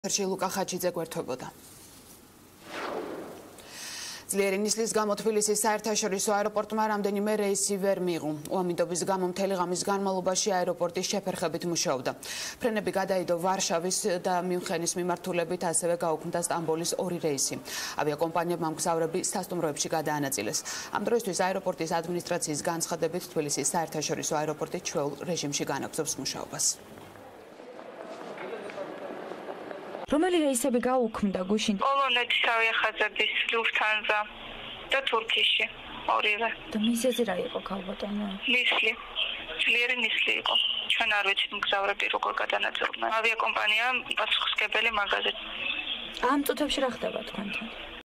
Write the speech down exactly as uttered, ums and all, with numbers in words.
ლუკა ხაჩიძე გვერდებოდა. ძლიერი ნისლის გამო თბილისის საერთაშორისო აეროპორტმა რამდენიმე რეისი ვერ მიიღო. უამინდობის გამო მთელი ღამის განმავლობაში აეროპორტი შეფერხებით მუშაობდა. ფრენები გადაიდო ვარშავის და მიუნხენის მიმართულებით, ასევე გაუქმდა სტამბოლის ორი რეისი. ავიაკომპანიებმა მგზავრები სასტუმროებში გადაანაწილეს. ამ დროისთვის აეროპორტის ადმინისტრაციის განცხადებით თბილისის საერთაშორისო აეროპორტი ჩვეულ რეჟიმში განაგრძობს მუშაობას. რომელი რეისები გაუქმდა გუშინ? პოლონეთის ავიახაზების ლუფთანზა და თურქიში ორივე. და მიზეზი რა იყო ქალბატონო? ნისლი. ძლიერი ნისლი იყო. ჩვენ არ ვიცით მგზავრები როგორ გადანაწილდნენ. ავიაკომპანია პასუხისმგებელი მაგაზი. ამ წუთებში რა ხდება თქვენთან?